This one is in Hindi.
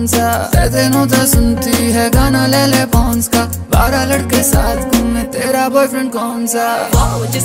कौन सा, तेनों तो सुनती है गाना ले ले पॉन्स का, 12 लड़के साथ घूमे तेरा बॉयफ्रेंड कौन सा।